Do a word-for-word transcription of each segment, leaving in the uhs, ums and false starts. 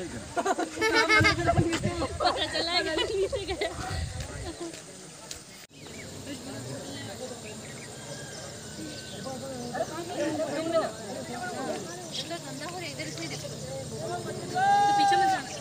पता चला है गलती से गया। गंदा हो रहा है इधर से देखो तो पीछे मत जाना।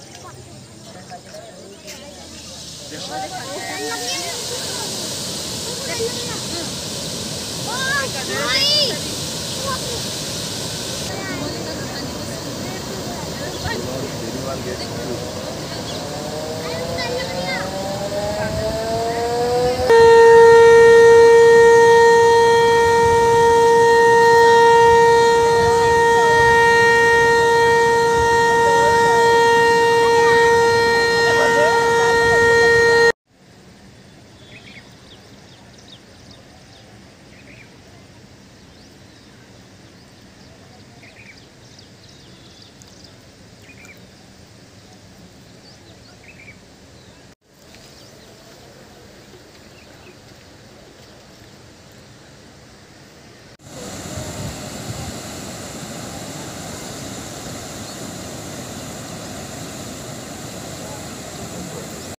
Get